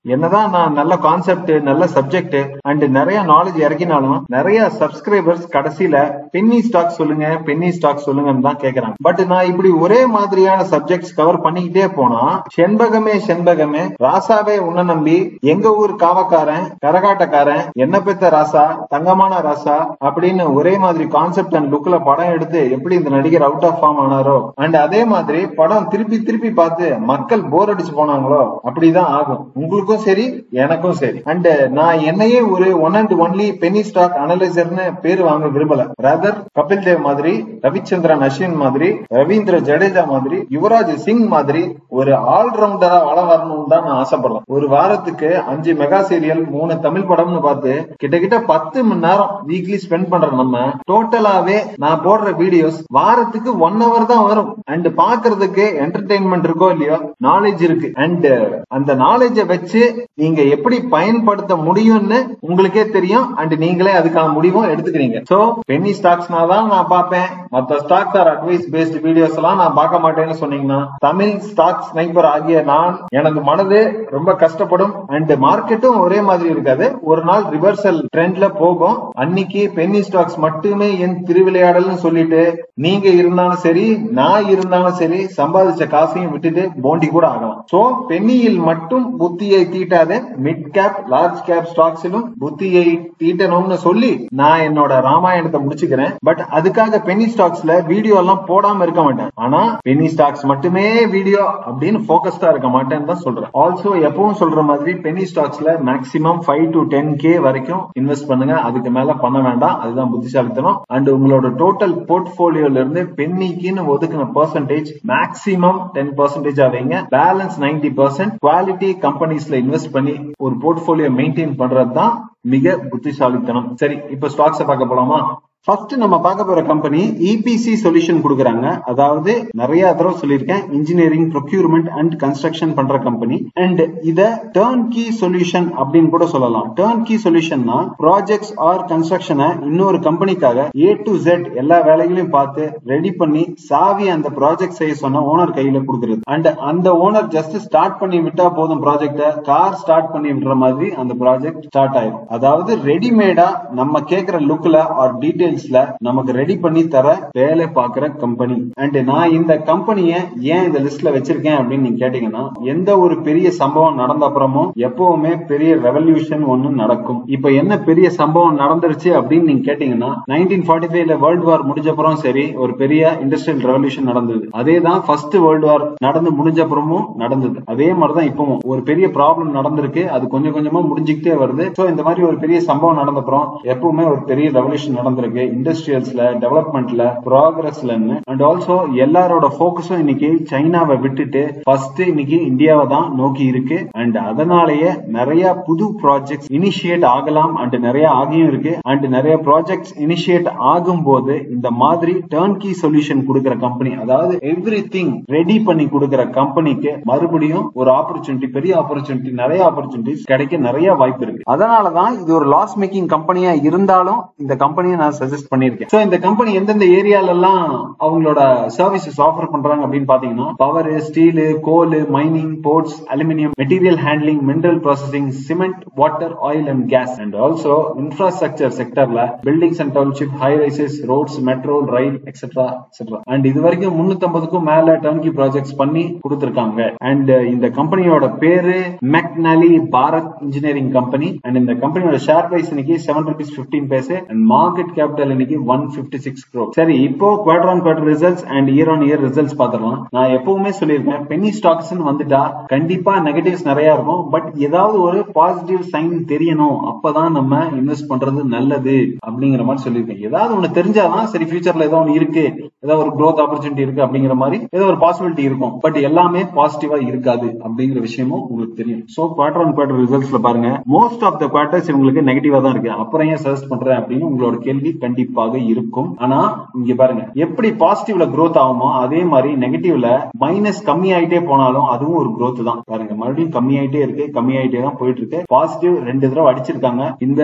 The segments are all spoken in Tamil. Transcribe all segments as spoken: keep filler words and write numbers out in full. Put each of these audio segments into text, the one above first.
என்னதான் நான் நல்ல கான்செப்ட் நல்ல சப்ஜெக்ட் அண்ட் நிறைய நாலேஜ் இறக்கினாலும் நிறைய சப்ஸ்கிரைபர்ஸ் கடைசியில பென்னி ஸ்டாக் சொல்லுங்க பென்னி ஸ்டாக் சொல்லுங்கன்னு தான் கேக்குறாங்க. பட் நான் இப்படி ஒரே மாதிரியான சப்ஜெக்ட்ஸ் கவர் பண்ணிக்கிட்டே போனா செண்பகமே செண்பகமே ராசாவே உன்ன நம்பி எங்க ஊர் காவக்காரன் கரகாட்டக்காரன் என்ன பெத்த ராசா தங்கமான ராசா அப்படின்னு ஒரே மாதிரி கான்செப்ட் அண்ட் லுக்ல படம் எடுத்து எப்படி இந்த நடிகர் அவுட் ஆஃப் ஃபார்ம் ஆனாரோ அண்ட் அதே மாதிரி படம் திருப்பி திருப்பி பார்த்து மக்கள் போர் அடிச்சு போனாங்களோ அப்படிதான் ஆகும். உங்களுக்கும் சரி எனக்கும் சரி. அண்ட் நான் என்னையே ஒரு one and only penny stock அனலைசர்னு பேர் வாங்க விரும்பல. ரதர் கபில் தேவ் மாதிரி ரவிச்சந்திரன் அஸ்வின் மாதிரி ரவீந்திர ஜடேஜா மாதிரி யுவராஜ் சிங் மாதிரி ஒரு ஆல்ரவுண்டரா வள வரணும்னு தான் நான் ஆசைப்படுறேன். ஒரு வாரத்துக்கு அஞ்சு மெகா சீரியல் மூணு தமிழ் படம்னு பார்த்து கிட்டத்தட்ட பத்து மணி நேரம் வீக்லி ஸ்பெண்ட் பண்ற நம்ம டோட்டலாவே நான் போடுற வீடியோஸ் வாரத்துக்கு ஒன் ஹவர் தான் வரும். அண்ட் பாக்குறதுக்கு என்டர்டைன்மெண்ட் இருக்கோ இல்லையோ நாலேஜ் இருக்கு. அண்ட் அந்த நாலேஜ வச்சு நீங்க எப்படி பயன்படுத்த முடியும்னு உங்களுக்கே தெரியும். அண்ட் நீங்களே அதுக்கான முடிவும் எடுத்துக்கிறீங்க. சோ பென்னி ஸ்டாக்ஸ்னா தான் நான் பார்ப்பேன், மற்ற stocks or advice based videos எல்லாம் நான் பார்க்க மாட்டேன்னு சொன்னீங்கன்னா தமிழ் ஸ்டாக் ஸ்னைப்பர் ஆகிய நான் எனக்கு மனது ரொம்ப கஷ்டப்படும். அண்ட் மார்க்கெட்டும் ஒரே மாதிரி இருக்காது. ஒரு நாள் ரிவர்சல் ட்ரெண்ட்ல போகும். அன்னைக்கு பென்னி ஸ்டாக்ஸ் மட்டுமே என் திருவிளையாடல்னு சொல்லிட்டு நீங்க இருந்தாலும் சரி நான் இருந்தாலும் சரி சம்பாதிச்ச காசையும் விட்டுட்டு போண்டி கூட ஆகலாம். சோ பென்னியில் மட்டும் புத்தியை தீட்டாத மிட் கேப் லார்ஜ் கேப் ஸ்டாக்ஸிலும் புத்தியை தீட்டணும்னு சொல்லி நான் என்னோட ராமாயணத்தை முடிச்சுக்கிறேன். பட் அதுக்காக பென்னி ஸ்டாக்ஸ்ல வீடியோ எல்லாம் போடாம இருக்க மாட்டேன். ஆனா பென்னி ஸ்டாக்ஸ் மட்டுமே வீடியோ அப்படின்னு போக்கஸ்டா இருக்க மாட்டேன்னு தான் சொல்றேன். ஆல்சோ எப்பவும் சொல்ற மாதிரி பென்னி ஸ்டாக்ஸ்ல maximum five to ten K வரைக்கும் இன்வெஸ்ட் பண்ணுங்க. அதுக்கு மேல பண்ண வேண்டாம். அதுதான் புத்திசாலித்தனம். அண்ட் உங்களோட டோட்டல் போர்ட்போலியோல இருந்து பென்னிக்குன்னு ஒதுக்கின பெர்சன்டேஜ் மேக்ஸிமம் டென் பெர்சன்டேஜ் ஆவீங்க. பேலன்ஸ் நைன்டி பெர்சென்ட் குவாலிட்டி கம்பெனிஸ்ல இன்வெஸ்ட் பண்ணி ஒரு போர்ட்போலியோ மெயின்டைன் பண்றது தான் மிக புத்திசாலித்தனம். சரி, இப்ப ஸ்டாக்ஸ் பார்க்க போலாமா? ஃபர்ஸ்ட் நம்ம பார்க்க போற கம்பெனி இபிசி சொல்யூஷன் கொடுக்கறாங்க. அதாவது நிறைய தடவை சொல்லியிருக்கேன், இன்ஜினியரிங் ப்ரொக்யூர்மெண்ட் அண்ட் கன்ஸ்ட்ரக்ஷன் பண்ற கம்பெனி. அண்ட் இத டர்ன் கீ சொல்யூஷன் அப்படின்னு கூட சொல்லலாம். டர்ன் கீ சொல்யூஷன்னா ப்ராஜெக்ட்ஸ் ஆர் கன்ஸ்ட்ரக்ஷனை இன்னொரு கம்பெனிக்காக ஏ டு ஜெட் எல்லா வேலைகளையும் பார்த்து ரெடி பண்ணி சாவி அந்த ப்ராஜெக்ட் செய்ய சொன்ன ஓனர் கையில கொடுக்கறது. அண்ட் அந்த ஓனர் ஜஸ்ட் ஸ்டார்ட் பண்ணி விட்டா போதும், ப்ராஜெக்ட கார் ஸ்டார்ட் பண்ணி விடுற மாதிரி அந்த ப்ராஜெக்ட் ஸ்டார்ட் ஆயிடும். அதாவது ரெடிமேடா நம்ம கேட்கிற லுக்ல ஆர் டீடைல் நமக்கு ரெடி பண்ணி தர வேலை பார்க்கிற கம்பெனி. அண்ட் நான் இந்த கம்பெனியை ஏன் இந்த லிஸ்ட்ல வச்சிருக்கேன் அப்படின்னு நீங்க கேட்டீங்கன்னா, எந்த ஒரு பெரிய சம்பவம் நடந்த அப்புறமும் எப்பவுமே பெரிய ரெவல்யூஷன் ஒன்னு நடக்கும். இப்ப என்ன பெரிய சம்பவம் நடந்துருச்சு அப்படின்னு நீங்க கேட்டீங்கன்னா, நைன்டீன் ஃபார்ட்டி ஃபைவ்ல வேர்ல்டு வார் முடிஞ்ச அப்புறம் சரி ஒரு பெரிய இண்டஸ்ட்ரியல் ரெவல்யூஷன் நடந்தது. அதே தான் ஃபர்ஸ்ட் வேர்ல்டு வார் நடந்து முடிஞ்ச அப்புறமும் நடந்தது. அதே மாதிரிதான் இப்பவும் ஒரு பெரிய ப்ராப்ளம் நடந்திருக்கு, அது கொஞ்சம் கொஞ்சமா முடிஞ்சுக்கிட்டே வருது. சோ இந்த மாதிரி ஒரு பெரிய சம்பவம் நடந்த அப்புறம் எப்பவுமே ஒரு பெரிய ரெவல்யூஷன் நடந்திருக்கு. இண்டஸ்ட்ரியல்ஸ்ல டெவலப்மெண்ட்ல ப்ராக்ரஸ்ல. அண்ட் ஆல்சோ எல்லாரோட போக்கஸும் இன்னைக்கு சைனாவை விட்டுட்டு ஃபர்ஸ்ட் இன்னைக்கு இந்தியாவை தான் நோக்கி இருக்கு. அண்ட் அதனாலேயே நிறைய புது ப்ராஜெக்ட்ஸ் இனிஷியேட் ஆகலாம். அண்ட் நிறைய ஆகியும் இருக்கு. அண்ட் நிறைய ப்ராஜெக்ட்ஸ் இனிஷியேட் ஆகும் போது இந்த மாதிரி டர்ன் கீ சொல்யூஷன் கொடுக்கிற கம்பெனி, அதாவது எவ்ரி திங் ரெடி பண்ணி கொடுக்கிற கம்பெனிக்கு மறுபடியும் ஒரு ஆப்பர்ச்சுனிட்டி, பெரிய ஆப்பர்ச்சுனிட்டி, நிறைய ஆப்பர்ச்சுனிட்டிஸ் கிடைக்க நிறைய வாய்ப்பு இருக்கு. அதனாலதான் இது ஒரு லாஸ் மேக்கிங் கம்பெனியா இருந்தாலும் இந்த கம்பெனியை நான் சஜஸ்ட் பண்ணிருக்கேன். சோ இந்த கம்பெனி எந்தெந்த ஏரியால எல்லாம் அவங்களோட சர்வீசஸ் ஆஃபர் பண்றாங்க அப்படின்னு பாத்தீங்கன்னா, power, steel, coal, mining, ports, aluminium, material handling, mineral processing, cement, water, oil and gas. And also infrastructure செக்டர்ல buildings and township, high rises, roads, metro, rail etcetera etcetera. And இது வரைக்கும் முன்னூத்தி ஐம்பதுக்கும் மேல டர்ன்கி ப்ராஜெக்ட்ஸ் பண்ணி கொடுத்திருக்காங்க. அண்ட் இந்த கம்பெனியோட பேரு McNally Bharat engineering company. And இந்த கம்பெனியோட ஷேர் பிரைஸ் இன்னைக்கு seven rupees fifteen paise. And market capital இன்னைக்கு ஒன் பிப்டி சிக்ஸ் crore. சரி, இப்போ quarter on quarter results and year on year results பாத்துறலாம். நான் எப்பவுமே சொல்லியிருக்கேன், பென்னி ஸ்டாக்ஸ் வந்துட்டா கண்டிப்பா நெகட்டிவ்ஸ் நிறைய இருக்கும். பட் ஏதாவது ஒரு பாசிட்டிவ் சைன் தெரியணும், அப்பதான் நம்ம இன்வெஸ்ட் பண்றது நல்லது அப்படிங்கிற மாதிரி சொல்லியிருக்கேன். ஏதாவது ஒண்ணு தெரிஞ்சாதான் சரி ஃபியூச்சர்ல ஏதோ ஒண்ணு இருக்கு, ஏதாவது ஒரு growth ஆப்பர்ச்சுனிட்டி இருக்கு அப்படிங்கிற மாதிரி ஏதோ ஒரு பாசிபிலிட்டி இருக்கும். பட் எல்லாமே பாசிட்டிவா இருக்காது அப்படிங்கிற விஷயமும் உங்களுக்கு தெரியும். சோ குவார்டர் ஆன் குவார்டர் ரிசல்ட்ஸ்ல பாருங்க, மோஸ்ட் ஆஃப் த குவார்டர்ஸ் உங்களுக்கு நெகட்டிவா தான் இருக்கு. அப்புறம் ஏன் சஜஸ்ட் பண்றேன் அப்படின்னு உங்களோட கேள்வி கண்டிப்பாக இருக்கும். ஆனா இங்க பாருங்க, எப்படி பாசிட்டிவ்ல growth ஆகுமோ அதே மாதிரி நெகட்டிவ்ல மைனஸ் கம்மி ஆயிட்டே போனாலும் அதுவும் ஒரு growth தான். பாருங்க, மறுபடியும் கம்மி ஆயிட்டே இருக்கு, கம்மி ஆயிட்டே தான் போயிட்டு இருக்கு. பாசிட்டிவ் ரெண்டு தடவை அடிச்சிருக்காங்க இந்த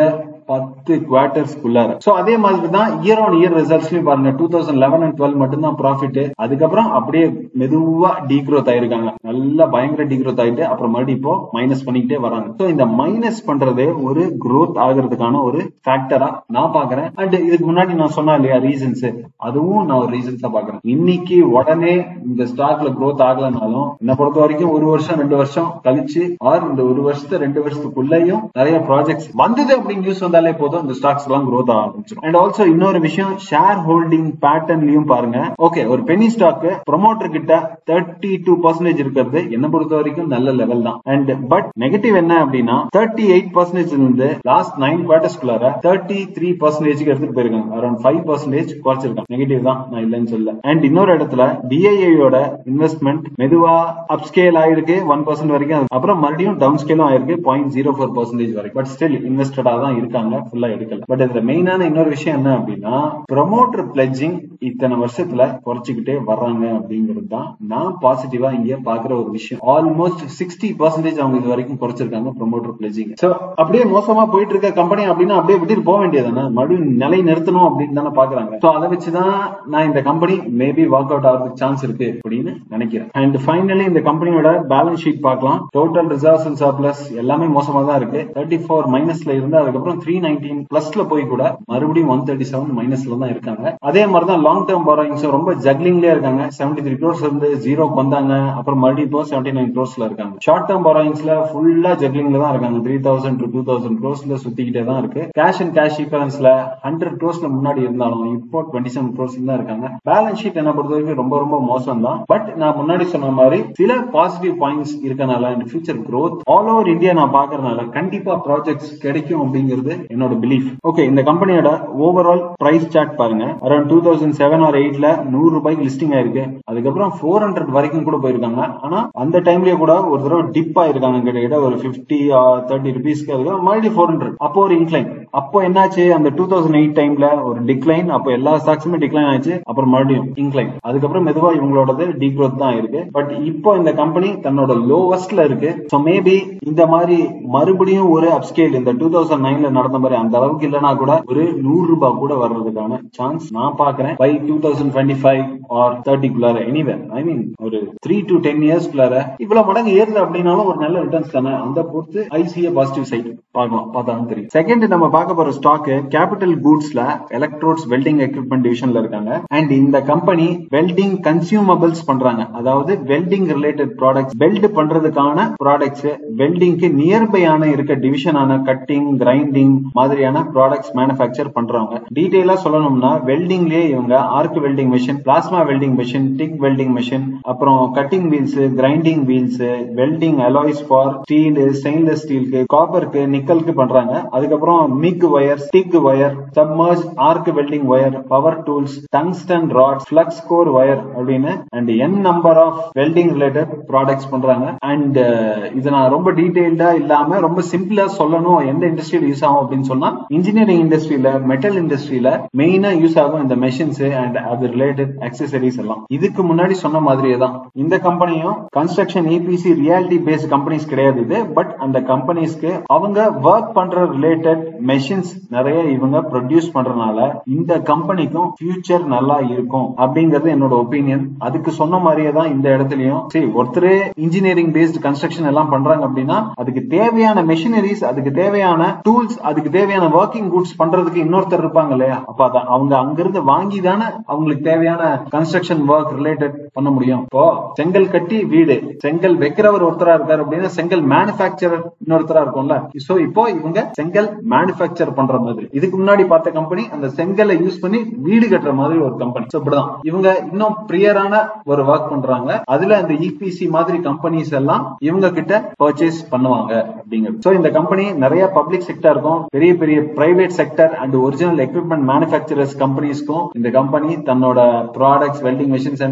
பத்து குவார்டர்ஸ்க்குள்ளார. சோ அதே மாதிரி தான் இயர் ஆன் இயர் ரிசல்ட்ஸ்லயும் பாருங்க, two thousand eleven and twelve மட்டும் தான் ப்ராஃபிட். அதுக்கப்புறம் அப்படியே மெதுவா டீக்ரோத் ஆயிருக்காங்க, நல்லா பயங்கர டீக்ரோத் ஆயிட்டு அப்புறம் மறுபடியும் இப்போ மைனஸ் பண்ணிக்கிட்டே வராங்க. சோ இந்த மைனஸ் பண்றது ஒரு growth ஆகிறதுக்கான ஒரு ஃபேக்டரா நான் பாக்குறேன். அண்ட் இதுக்கு முன்னாடி நான் சொன்னா இல்லையா ரீசன்ஸ், அதுவும் நான் ஒரு ரீசன்ஸா பாக்குறேன். இன்னைக்கு உடனே இந்த ஸ்டாக்ல growth ஆகலனாலும் என்ன பொறுத்த வரைக்கும் ஒரு வருஷம் ரெண்டு வருஷம் கழிச்சு ஆர் இந்த ஒரு வருஷத்து ரெண்டு வருஷத்துக்குள்ளயும் நிறைய ப்ராஜெக்ட்ஸ் வந்தது அப்படின்னு நியூஸ் வந்தாலே போதும் இந்த ஸ்டாக்ஸ் எல்லாம் growth ஆக ஆரம்பிச்சிடும். அண்ட் ஆல்சோ இன்னொரு விஷயம், ஷேர் ஹோல்டிங் பேட்டர்ன்லயும் பாருங்க. ஓகே, ஒரு பெனி ஸ்டாக் ப்ரொமோட்டர் கிட்ட தேர்ட்டி டூ பர்சன்டேஜ் இருக்கிறது என்ன பொறுத்த வரைக்கும் நல்ல லெவல் தான். அண்ட் பட் நெகட்டிவ் என்ன அப்படின்னா தேர்ட்டி எயிட் பர்சன்டேஜ் இருந்து லாஸ்ட் நைன் குவார்டர்ஸ்க்குள்ளார தேர்ட்டி த்ரீ பர்சன்டேஜ் எடுத்துட்டு போயிருக்காங்க. அரௌண்ட் ஃபைவ் பர்சன்டேஜ் குறைச்சிருக்காங்க. நெகட்டிவ் தான், நான் இல்லைன்னு சொல்ல. அண்ட் இன்னொரு இடத்துல டிஐஐயோட இன்வெஸ்ட்மெண்ட் மெதுவா அப் ஸ்கேல் ஆயிருக்கு ஒன் பர்சன்ட் வரைக்கும், அப்புறம் மறுபடியும் டவுன் ஸ்கேலும் ஆயிருக்கு பாயிண்ட் ஜீரோ ஃபோர் பர்சன்டேஜ் வரைக்கும். பட் ஸ்டில் இன்வெஸ்டடா தான் இருக்காங்க, ஃபுல்லா எடுக்கல. பட் இதுல மெயினான இன்னொரு விஷயம் என்ன அப்படின்னா ப்ரொமோட்டர் பிளட்ஜிங் இத்தனை வருஷத்துல குறைச்சிக்கிட்டே வர்றாங்க அப்படிங்கிறது தான் நான் பாசிட்டிவா இங்க பாக்குற ஒரு விஷயம். ஆல்மோஸ்ட் சிக்ஸ்டி பர்சன்டேஜ் அவங்க இது வரைக்கும் குறைச்சிருக்காங்க ப்ரொமோட்டர் பிளட்ஜிங். சோ அப்படியே மோசமா போயிட்டு இருக்க கம்பெனி அப்படின்னா அப்படியே விட்டுட்டு போக வேண்டியதானே, மறுபடியும் நிலை நிறுத்தணும் அப்படின்னு தானே பாக்குறாங்க. சோ அதை வச்சுதான் நான் இந்த கம்பெனி மேபி ஒர்க் அவுட் ஆகிறதுக்கு சான்ஸ் இருக்கு அப்படின்னு நினைக்கிறேன். அண்ட் ஃபைனலி இந்த கம்பெனியோட பேலன்ஸ் ஷீட் பார்க்கலாம். டோட்டல் ரிசர்வ்ஸ் அண்ட் சர்ப்ளஸ் எல்லாமே மோசமா தான் இருக்கு. தேர்ட்டி ஃபோர் மைனஸ்ல இருந்து அதுக்கப்புறம் த்ரீ நைன்டீன் பிளஸ்ல போய் கூட மறுபடியும் ஒன் தேர்ட்டி செவன் மைனஸ்ல தான் இருக்காங்க. அதே மாதிரி தான் லாங் டேர்ம் பாரோயிங்ஸ் ரொம்ப ஜக்லிங்லயே இருக்காங்க. செவன்டி த்ரீ க்ரோர்ஸ் இருந்து ஜீரோக்கு வந்தாங்க, அப்புறம் மறுபடியும் இப்போ செவன்டி நைன் க்ரோர்ஸ்ல இருக்காங்க. ஷார்ட் டேர்ம் பாரோயிங்ஸ்ல ஃபுல்லா ஜக்லிங்ல தான் இருக்காங்க. Three thousand to two thousand க்ரோர்ஸ்ல சுத்திக்கிட்டே தான் இருக்கு. கேஷ் அண்ட் கேஷ் ஈக்வலன்ஸ்ல ஹண்ட்ரட் க்ரோர்ஸ்ல முன்னாடி இருந்தாலும் இப்போ டுவெண்ட்டி செவன் க்ரோர்ஸ் தான் இருக்காங்க. பேலன்ஸ் ஷீட் என்ன பொறுத்த வரைக்கும் ரொம்ப ரொம்ப மோசம் தான். பட் நான் முன்னாடி சொன்ன மாதிரி சில பாசிட்டிவ் பாயிண்ட்ஸ் இருக்கனால and future growth all over India நான் பாக்குறதுனால கண்டிப்பா ப்ராஜெக்ட்ஸ் கிடைக்கும் அப்படிங்கிறது என்னோட பிலீஃப். ஓகே, இந்த கம்பெனியோட ஓவரால் பிரைஸ் சார்ட் பாருங்க. Around two thousand seven or எயிட்ல நூறு ரூபாய்க்கு லிஸ்டிங் ஆயிருக்கு. அதுக்கப்புறம் ஃபோர் ஹண்ட்ரட் வரைக்கும் கூட போயிருக்காங்க. ஆனா அந்த டைம்லயே கூட ஒரு தடவை டிப் ஆயிருக்காங்க, கிட்ட ஒரு பிப்டி தேர்ட்டி ருபீஸ்க்கு. அதுக்கு மறுபடியும் ஃபோர் ஹண்ட்ரட், அப்போ ஒரு இன்க்ளைன். அப்போ என்னாச்சு, அந்த டூ தௌசண்ட் எயிட் டைம்ல ஒரு டிக்ளைன், அப்போ எல்லா ஸ்டாக்ஸுமே டிக்ளைன் ஆச்சு. அப்புறம் மறுபடியும் இன்க்ளைன், அதுக்கப்புறம் மெதுவா இவங்களோட டீக்ரோத் தான் இருக்கு. பட் இப்போ இந்த கம்பெனி தன்னோட லோவஸ்ட்ல இருக்கு. சோ மேபி இந்த மாதிரி மறுபடியும் ஒரு அப்ஸ்கேல் இந்த டூ தௌசண்ட் நைன்ல நடந்த மாதிரி அந்த அளவுக்கு இல்லனா கூட ஒரு நூறு ரூபாய் கூட வர்றதுக்கான சான்ஸ் நான் பாக்குறேன் by two thousand twenty five or thirty குள்ளார. எனிவே ஐ மீன் ஒரு த்ரீ டு டென் இயர்ஸ் குள்ளார இவ்வளவு மடங்கு ஏறுது அப்படின்னாலும் ஒரு நல்ல ரிட்டர்ன்ஸ் தானே. அந்த பொறுத்து ஐசிஏ பாசிட்டிவ் சைட் பார்க்கலாம், பார்த்தாலும் தெரியும். செகண்ட் நம்ம பார்க்க போற ஸ்டாக் கேபிட்டல் கூட்ஸ்ல எலக்ட்ரோட்ஸ் வெல்டிங் எக்யூப்மெண்ட் டிவிஷன்ல இருக்காங்க. அண்ட் இந்த கம்பெனி வெல்டிங் கன்சியூமபிள்ஸ் பண்றாங்க. அதாவது வெல்டிங் ரிலேட்டட் ப்ராடக்ட்ஸ், வெல்ட் பண்றதுக்கான ப்ராடக்ட்ஸ், வெல்டிங்க்கு நியர்பையான இருக்க டிவிஷனான கட்டிங், கிரைண்டிங் மாதிரியான ப்ராடக்ட்ஸ் மேனுஃபேக்சர் பண்றாங்க. டீடைலா சொல்லணும்னா வெல்டிங்லயே இவங்க arc welding machine, plasma welding machine, TIG welding machine, அப்புறம் cutting wheels, grinding wheels, welding alloys for steel, stainless ஸ்டீலுக்கு, காப்பருக்கு, நிக்கலுக்கு பண்றாங்க. அதுக்கப்புறம் MIG wire, stick wire, submerge arc welding wire, power tools, tungsten rods, flux core wire அப்படின்னு and N number of welding related products பண்றாங்க. அண்ட் இது நான் ரொம்ப டீடைல்டா இல்லாம ரொம்ப சிம்பிளா சொல்லணும் எந்த இண்டஸ்ட்ரியில யூஸ் ஆகும் அப்படின்னு சொன்னா இன்ஜினியரிங் இண்டஸ்ட்ரியில, மெட்டல் இண்டஸ்ட்ரியில மெயினா யூஸ் ஆகும் இந்த மெஷின்ஸ் அண்ட் அது ரிலேட்டட் அக்சசரிஸ் எல்லாம். இதுக்கு முன்னாடி சொன்ன மாதிரியே தான் இந்த கம்பெனியும் construction, EPC, reality based companies கிடையாது இது. பட் அந்த கம்பெனிஸ்க்கு அவங்க ஒர்க் பண்ற ரிலேட்டட் மெஷின்ஸ் நிறைய இவங்க ப்ரொடியூஸ் பண்றதுனால இந்த கம்பெனிக்கும் ஃபியூச்சர் நல்லா இருக்கும் அப்படிங்கிறது என்னோட ஒப்பீனியன். அதுக்கு சொன்ன மாதிரியே தான் இந்த இடத்துலயும் சரி, ஒருத்தரே இன்ஜினியரிங் பேஸ்ட் கன்ஸ்ட்ரக்ஷன் எல்லாம் பண்றாங்க அப்படின்னா அதுக்கு தேவையான மெஷினரிஸ், அதுக்கு தேவையான டூல்ஸ், அதுக்கு தேவையான ஒர்க்கிங் குட்ஸ் பண்றதுக்கு இன்னொருத்தர் இருப்பாங்க இல்லையா. அப்ப அதான் அவங்க அங்கிருந்து வாங்கி தானே அவங்களுக்கு தேவையான கன்ஸ்ட்ரக்ஷன் ஒர்க் ரிலேட்டட் பண்ண முடியும். இப்போ செங்கல் கட்டி வீடு, செங்கல் வைக்கிறவர் ஒருத்தரா இருக்காரு அப்படின்னா செங்கல் மேனுஃபேக்சரர் இன்னொருத்தரா இருக்கும்ல. சோ இப்போ இவங்க செங்கல் மேனுஃபேக்சர் பண்ற மாதிரி. இதுக்கு முன்னாடி பார்த்த கம்பெனி அந்த செங்கலை யூஸ் பண்ணி வீடு கட்டுற மாதிரி ஒரு கம்பெனி. சோ இப்படிதான் இவங்க இன்னும் பிரியரான ஒரு ஒர்க் பண்றாங்க. அதுல அந்த இபிசி மாதிரி கம்பெனிஸ் எல்லாம் இவங்க கிட்ட பர்ச்சேஸ் பண்ணுவாங்க அப்படிங்கிறது. சோ இந்த கம்பெனி நிறைய பப்ளிக் செக்டருக்கும், பெரிய பெரிய private sector and original equipment manufacturers கம்பெனிஸ்க்கும் இந்த கம்பெனி தன்னோட products, welding machines and accessories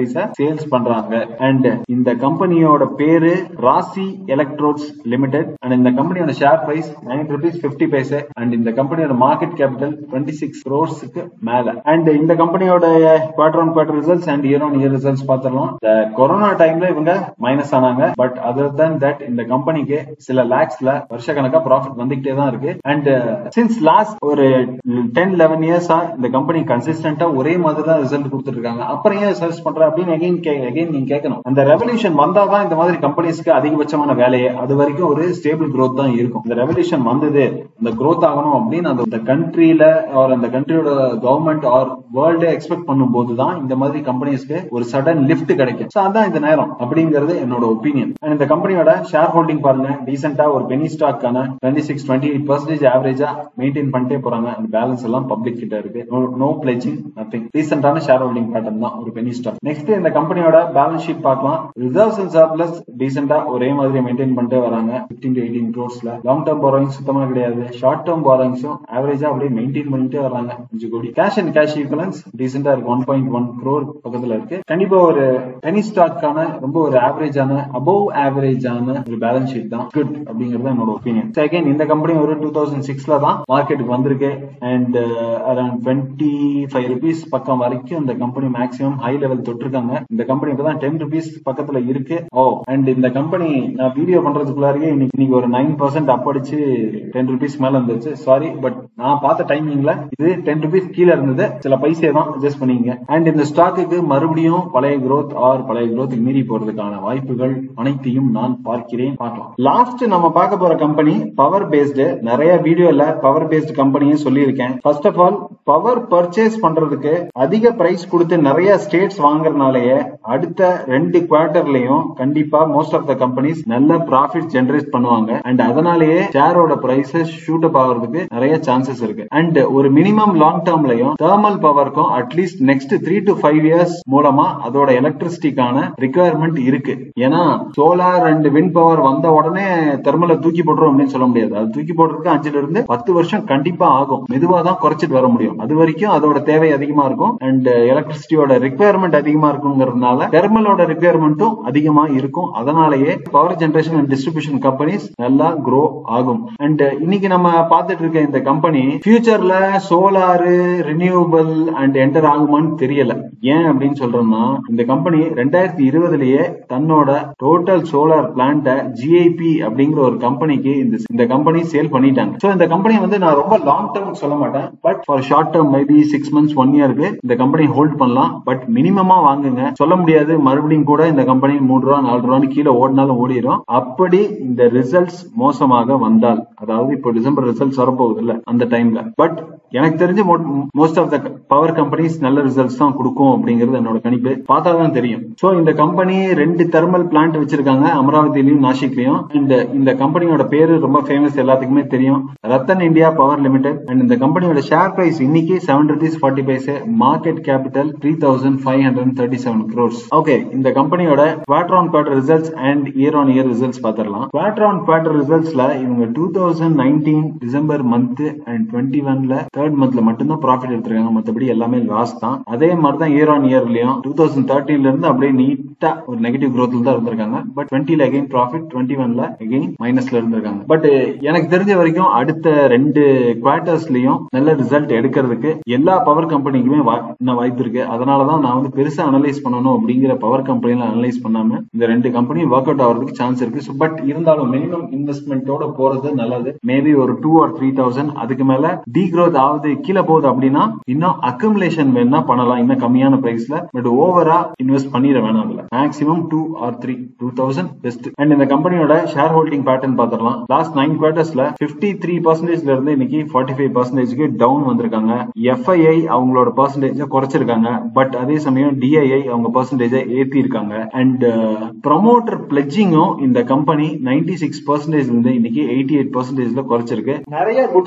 batteries sales பண்றாங்க. அண்ட் இந்த கம்பெனியோட பேரு ராசி எலக்ட்ரோட்ஸ் லிமிடெட். அண்ட் இந்த கம்பெனியோட share price nine rupees fifty paise. And இந்த கம்பெனியோட மார்க்கெட் கேபிட்டல் டுவெண்ட்டி சிக்ஸ் க்ரோர்ஸ்க்கு மேல. அண்ட் இந்த கம்பெனியோட quarter on quarter results and year on year results பார்த்தரலாம். கொரோனா டைம்ல இவங்க மைனஸ் ஆனாங்க. பட் அதர் தன் தட் இந்த கம்பெனிக்கு சில லேக்ஸ்ல வருஷ கணக்கா ப்ராஃபிட் வந்துகிட்டே தான் இருக்கு. அண்ட் சின்ஸ் லாஸ்ட் ஒரு டென் லெவன் இயர்ஸா இந்த கம்பெனி கன்சிஸ்டன்டா ஒரே மாதிரி தான் ரிசல்ட் கொடுத்துட்டு இருக்காங்க. அப்புறம் ஏன் சர்ச் பண்ற அப்படின்னு அகைன் அகைன் நீங்க கேட்கணும். அந்த ரெவல்யூஷன் வந்தாதான் இந்த மாதிரி கம்பெனிஸ்க்கு அதிகபட்சமான வேலையே. அது வரைக்கும் ஒரு ஸ்டேபிள் growth தான் இருக்கும். இந்த ரெவல்யூஷன் வந்தது இந்த growth ஆகணும் அப்படின்னு அந்த கண்ட்ரியில ஆர் அந்த கண்ட்ரியோட கவர்மெண்ட் ஆர் வேர்ல்டு எக்ஸ்பெக்ட் பண்ணும் போதுதான் இந்த மாதிரி கம்பெனிஸ்க்கு ஒரு சடன் லிஃப்ட் கிடைக்கும். அதான் இந்த நேரம் அப்படிங்கிறது என்னோட ஒப்பீனியன். இந்த கம்பெனியோட ஷேர் ஹோல்டிங் பாருங்க, டீசென்டா ஒரு பெனி ஸ்டாக்கான twenty six twenty eight percentage ஆவரேஜா மெயின்டைன் பண்ணிட்டே போறாங்க. அந்த பேலன்ஸ் எல்லாம் பப்ளிக் கிட்ட இருக்கு. No pledging nothing. டீசென்டான ஷேர் ஹோல்டிங் பேட்டர்ன் தான் ஒரு பெனி ஸ்டாக். நெக்ஸ்ட் இந்த கம்பெனியோட பேலன்ஸ் ஷீட் பார்க்கலாம். ரிசர்வ்ஸ் அண்ட் சர்ப்ளஸ் டீசென்டா ஒரே மாதிரி மெயின்டைன் பண்ணிட்டே வராங்க. பிப்டீன் டு எயிட்டீன் க்ரோர்ஸ்ல. லாங் டர்ம் பாரோயிங் சுத்தமா கிடையாது. ஷார்ட் டர்ம் பாரோயிங்ஸும் ஆவரேஜா அப்படியே மெயின்டைன் பண்ணிட்டே வராங்க. அஞ்சு கோடி. கேஷ் அண்ட் கேஷ் ஈக்குவலன்ஸ் டீசென்டா இருக்கு. ஒன் பாயிண்ட் ஒன் க்ரோர் பக்கத்துல இருக்கு. கண்டிப்பா ஒரு பெனி ஸ்டாக்கான ரொம்ப ஒரு ஆவரேஜான அபவ் ஆவரேஜான ஒரு பேலன்ஸ் ஷீட் தான். குட் அப்படிங்கறது என்னோட ஒப்பீனியன். செகண்ட் இந்த கம்பெனி ஒரு டூ தௌசண்ட் சிக்ஸ்ல தான் மார்க்கெட்டுக்கு வந்திருக்கு. And around twenty five rupees பக்கம் வரைக்கும் இந்த கம்பெனி மேக்ஸிமம் ஹை லெவல் தொட்டிருக்காங்க. இந்த கம்பெனி இப்பதான் டென் ருபீஸ் பக்கத்துல இருக்கு. ஓ அண்ட் இந்த கம்பெனி நான் வீடியோ பண்றதுக்குள்ளாரியே இன்னைக்கு ஒரு நைன் பர்சன்ட் அப்படிச்சு டென் ருபீஸ் மேல இருந்துச்சு. சாரி பட் நான் பார்த்த டைமிங்ல இது டென் ருபீஸ் கீழே இருந்தது. சில பைசே தான் அட்ஜஸ்ட் பண்ணீங்க. அண்ட் இந்த ஸ்டாக்கு மறுபடியும் பழைய growth ஆர் பழைய growth மீறி போறதுக்கான வாய்ப்புகள் அனைத்தையும் நான் பார்க்கிறேன். பார்க்கலாம். லாஸ்ட் நம்ம பார்க்க போற கம்பெனி பவர் பேஸ்டு. நிறைய வீடியோல பவர் பேஸ்டு கம்பெனியும் சொல்லியிருக்கேன். First of all power purchase பண்றதுக்கு அதிக பிரைஸ் கொடுத்து நிறைய ஸ்டேட்ஸ் வாங்குறதுனாலயே அடுத்த ரெண்டு குவார்டர்லயும் கண்டிப்பா மோஸ்ட் ஆஃப் த கம்பெனிஸ் நல்ல ப்ராஃபிட் ஜெனரேட் பண்ணுவாங்க. அண்ட் அதனாலேயே ஷேரோட பிரைசஸ் ஷூட் அப் ஆகிறதுக்கு நிறைய சான்சஸ் இருக்கு. அண்ட் ஒரு மினிமம் லாங் டேர்ம்லயும் தெர்மல் பவருக்கும் at least next three to five years மூலமா அதோட எலக்ட்ரிசிட்டிக்கான ரிக்வயர்மெண்ட் இருக்கு. ஏன்னா சோலார் அண்ட் விண்ட் பவர் வந்த உடனே தெர்மலை தூக்கி போடுறோம் அப்படின்னு சொல்ல முடியாது. அது தூக்கி போடுறதுக்கு அஞ்சுல இருந்து பத்து வருஷம் கண்டிப்பா ஆகும். மெதுவா தான் குறைச்சிட்டு வர முடியும். அது வரைக்கும் அதோட தேவை அதிகமா இருக்கும். அண்ட் எலக்ட்ரிசிட்டியோட ரிக்வயர்மெண்ட் அதிகமா இருக்குங்கிறதுனால தெர்மலோட ரிக்வயர்மெண்ட்டும் அதிகமா இருக்கும். அதனாலேயே power generation and distribution companies நல்லா க்ரோ ஆகும். அண்ட் இன்னைக்கு நம்ம பார்த்துட்டு இருக்க இந்த கம்பெனி ஃபியூச்சர்ல சோலாரு ரினியூவபிள் அண்ட் என்டர் ஆகுமான்னு தெரியல. ஏன் அப்படின்னு சொல்றோம்னா இந்த கம்பெனி ரெண்டாயிரத்தி இருபதுலயே தன்னோட டோட்டல் சோலார் பிளான்ட ஜிஐபி அப்படிங்கிற ஒரு கம்பெனிக்கு இந்த கம்பெனி சேல் பண்ணிட்டாங்க. சோ இந்த கம்பெனி வந்து நான் ரொம்ப லாங் டர்ம் சொல்ல மாட்டேன். But for short term maybe six months one இயருக்கு இந்த கம்பெனி ஹோல்ட் பண்ணலாம். பட் மினிமமா வாங்குங்க. சொல்ல முடியாது மறுபடியும் கூட இந்த கம்பெனி மூணு ரூபா நாலு ரூபான்னு கீழே ஓடினாலும் ஓடிடும். அப்படி இந்த ரிசல்ட்ஸ் மோசமாக வந்தால், அதாவது இப்போ டிசம்பர் ரிசல்ட்ஸ் வரப்போகுது இல்ல அந்த டைம்ல, பட் எனக்கு தெரிஞ்சு most of the power companies நல்ல ரிசல்ட்ஸ் தான் கொடுக்கும் அப்படிங்கிறது என்னோட கணிப்பு. பார்த்தா தான் தெரியும். சோ இந்த கம்பெனி ரெண்டு தெர்மல் பிளான்ட் வச்சிருக்காங்க, அமராவதியிலும் நாசிக்லயும். அண்ட் இந்த கம்பெனியோட பேரு ரொம்ப ஃபேமஸ், எல்லாத்துக்குமே தெரியும், Rattan India power limited. And இந்த கம்பெனியோட ஷேர் பிரைஸ் இன்னைக்கு seven rupees forty paise. Market capital three thousand five hundred thirty seven crores. Okay, இந்த கம்பெனியோட quarter on quarter results and year on year results பாத்திரலாம். குவார்டர் ஆன் குவார்டர் ரிசல்ட்ஸ்ல இவங்க two thousand nineteen December month and twenty ஒன்ல தேர்ட் மந்த்ல மட்டும்தான் ப்ராஃபிட் எடுத்திருக்காங்க. மத்தபடி எல்லாமே லாஸ் தான். அதே மாதிரி தான் இயர் ஆன் இயர்லயும் டூ தௌசண்ட் தேர்ட்டீன்ல இருந்து அப்படியே நீட்டா ஒரு நெகட்டிவ் growthல தான் இருந்திருக்காங்க. பட் டுவெண்ட்டில அகைன் ப்ராஃபிட், டுவெண்ட்டி ஒன்ல அகைன் மைனஸ்ல இருந்திருக்காங்க. பட் எனக்கு தெரிஞ்ச வரைக்கும் அடுத்த ரெண்டு குவார்டர்ஸ்லயும் நல்ல ரிசல்ட் எடுக்கிறதுக்கு எல்லா பவர் கம்பெனிக்குமே வாய்ப்பு இருக்கு. அதனாலதான் நான் வந்து பெருசா அனலைஸ் பண்ணணும் அப்படிங்கிற பவர் கம்பெனில அனலைஸ் பண்ணாம இந்த ரெண்டு கம்பெனியும் ஒர்க் அவுட் ஆகிறதுக்கு சான்ஸ் இருக்கு. பட் இருந்தாலும் மினிமம் இன்வெஸ்ட்மெண்டோட போறது நல்லது. மேபி ஒரு டூ ஆர் த்ரீ தௌசண்ட் அதுக்கு மேல டி growth ஆகுது, கீழே போகுது அப்படின்னா இன்னும் அக்குமுலேஷன் வேணா பண்ணலாம் இன்னும் கம்மியான பிரைஸ்ல. பட் ஓவரா இன்வெஸ்ட் பண்ணிட வேணாம். அதுல maximum two or three two thousand best. And இந்த கம்பெனியோட ஷேர் ஹோல்டிங் பேட்டர்ன் பாத்திரலாம். லாஸ்ட் நைன் குவார்டர்ஸ்ல பிப்டி த்ரீ பர்சன்டேஜ்ல இருந்து இன்னைக்கு ஃபார்ட்டி ஃபைவ் பர்சன்டேஜ்க்கு டவுன் வந்திருக்காங்க. எஃப்ஐஐ அவங்களோட பர்சன்டேஜ் குறைச்சிருக்காங்க. பட் அதே சமயம் டிஐஐ அவங்க பர்சன்டேஜ் ஏத்தி இருக்காங்க. அண்ட் ப்ரமோட்டர் பிளட்ஜிங்கும் இந்த கம்பெனி நைன்டி சிக்ஸ் பர்சன்டேஜ் இருந்து இன்னைக்கு எயிட்டி எயிட் பர்சன்டேஜ்ல குறைச்சிருக்கு. நிறைய குட் சைன் சொல்ல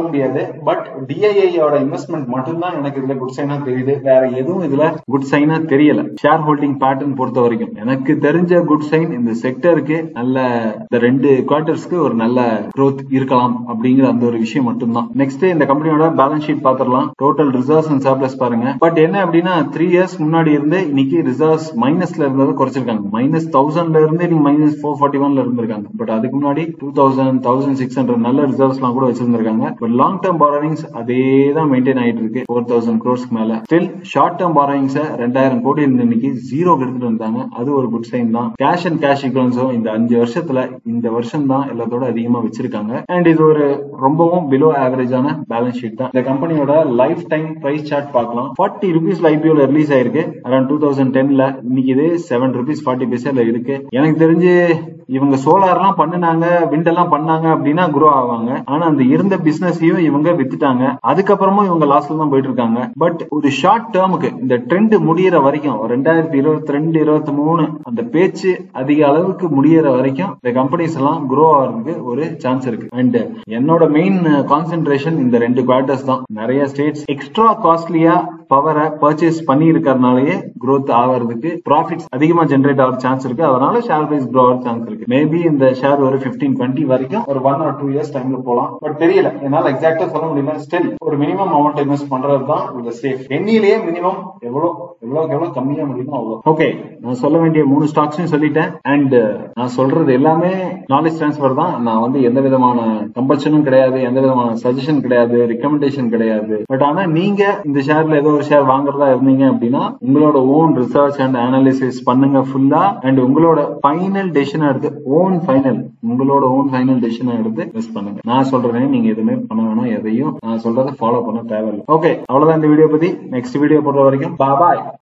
சொல்ல முடியாது. பட் டிஐஐயோட இன்வெஸ்ட்மெண்ட் மட்டும் தான் எனக்கு இதுல குட் சைனா தெரியுது. வேற எதுவும் இதுல குட் சைனா தெரியல. ஷேர் ஹோல்டிங் பேட்டர்ன் பொறுத்த வரைக்கும் எனக்கு தெரிஞ்ச குட் சைன் இந்த செக்டருக்கு நல்ல இந்த ரெண்டு குவார்டர்ஸ்க்கு ஒரு நல்ல growth இருக்கலாம் அப்படிங்கிற அந்த ஒரு விஷயம் மட்டும் தான். நெக்ஸ்ட் இந்த கம்பெனியோட பேலன்ஸ் ஷீட் பாத்திரலாம். டோட்டல் ரிசர்வ்ஸ் அண்ட் சர்ப்ளஸ் பாருங்க. பட் என்ன அப்படின்னா த்ரீ இயர்ஸ் முன்னாடி இருந்து இன்னைக்கு ரிசர்வ்ஸ் மைனஸ்ல இருந்ததை குறைச்சிருக்காங்க. மைனஸ் தௌசண்ட்ல இருந்து நீங்க மைனஸ் ஃபோர் ஃபார்ட்டி ஒன்ல இருந்திருக்காங்க. பட் அதுக்கு முன்னாடி two thousand thousand six hundred நல்ல ரிசர்வ்ஸ் எல்லாம் கூட வச்சிருந்திருக்காங்க. பட் லாங் டேர்ம் பாரோவிங்ஸ் அதே தான் மெயின்டைன் ஆயிட்டு இருக்கு. ஃபோர் தௌசண்ட் க்ரோர்ஸ்க்கு மேல. ஸ்டில் ஷார்ட் டேர்ம் பாரோவிங்ஸ் ரெண்டாயிரம் கோடி இருந்து இன்னைக்கு ஜீரோ எடுத்துட்டு வந்தாங்க. அது ஒரு குட் சைன் தான். கேஷ் அண்ட் கேஷ் ஈக்குவலன்ஸும் இந்த அஞ்சு வருஷத்துல இந்த வருஷம் தான் எல்லாத்தோட அதிகமா வச்சிருக்காங்க. அண்ட் இது ஒரு ரொம்பவும் பிலோ ஆவரேஜான பேலன்ஸ் ஷீட் தான். இந்த கம்பெனியோட லைஃப் டைம் பிரைஸ் சார்ட் பார்க்கலாம். ஃபார்ட்டி ருபீஸ் ஐபிஓல ரிலீஸ் ஆயிருக்கு அரௌண்ட் டூ தௌசண்ட் டென்ல. இன்னைக்கு இது செவன் ருபீஸ் ஃபார்ட்டி பைசால இருக்கு. எனக்கு தெரிஞ்சு இவங்க சோலார் எல்லாம் பண்ணாங்க, விண்ட் எல்லாம் பண்ணாங்க அப்படின்னா குரோ ஆவாங்க. ஆனா அந்த இருந்த பிசினஸையும் இவங்க வித்துட்டாங்க. அதுக்கப்புறமும் இவங்க லாஸ்ல தான் போயிட்டு இருக்காங்க. பட் ஒரு ஷார்ட் டேர்முக்கு இந்த ட்ரெண்ட் முடியற வரைக்கும் ரெண்டாயிரத்தி இருபத்தி ரெண்டு இருபத்தி மூணு அந்த பேச்சு அதிக அளவுக்கு முடியற வரைக்கும் இந்த கம்பெனிஸ் எல்லாம் குரோ ஆகிறதுக்கு ஒரு சான்ஸ் இருக்கு. அண்ட் என்னோட மெயின் கான்சென்ட்ரேஷன் இந்த ரெண்டு குவார்டர்ஸ் தான். நிறைய ஸ்டேட்ஸ் எக்ஸ்ட்ரா காஸ்ட்லியா பவரை பர்ச்சேஸ் பண்ணி இருக்கிறதுனாலயே growth ஆகிறதுக்கு ப்ராஃபிட்ஸ் அதிகமா ஜெனரேட் ஆகிற சான்ஸ் இருக்கு. அதனால ஷேர் பிரைஸ் க்ரோ ஆகிற சான்ஸ் இருக்கு. மேபி இந்த ஷேர் ஒரு பிப்டீன் டுவெண்ட்டி வரைக்கும் ஒரு ஒன் ஆர் டூ இயர்ஸ் டைம்ல போலாம். பட் தெரியல, என்னால எக்ஸாக்டா சொல்ல முடியல. ஸ்டில் ஒரு மினிமம் அமௌண்ட் இன்வெஸ்ட் பண்றது தான் இந்த சேஃப். எண்ணிலேயே மினிமம் எவ்வளவு எவ்வளவுக்கு எவ்வளவு கம்மியா முடியுமோ அவ்வளவு. ஓகே, நான் சொல்ல வேண்டிய மூணு ஸ்டாக்ஸையும் சொல்லிட்டேன். அண்ட் நான் சொல்றது எல்லாமே நாலேஜ் டிரான்ஸ்பர் தான். நான் வந்து எந்த விதமான கம்பல்ஷனும் கிடையாது, எந்த விதமான சஜஷன் கிடையாது, ரெக்கமெண்டேஷன் கிடையாது. பட் ஆனா நீங்க இந்த ஷேர்ல ஏதோ ஒரு ஷேர் வாங்குறதா இருந்தீங்க அப்படின்னா உங்களோட ஓன் ரிசர்ச் அண்ட் அனாலிசிஸ் பண்ணுங்க ஃபுல்லா. அண்ட் உங்களோட ஃபைனல் டெசிஷன் எடுத்து ஓன் ஃபைனல் உங்களோட ஓன் ஃபைனல் டெசிஷன் எடுத்து இன்வெஸ்ட் பண்ணுங்க. நான் சொல்றேன், நீங்க எதுவுமே பண்ண வேணாம், எதையும் நான் சொல்றதை ஃபாலோ பண்ண தேவையில்லை. ஓகே, அவ்வளவுதான் இந்த வீடியோ பத்தி. நெக்ஸ்ட் வீடியோ போடுற வரைக்கும் பாய்.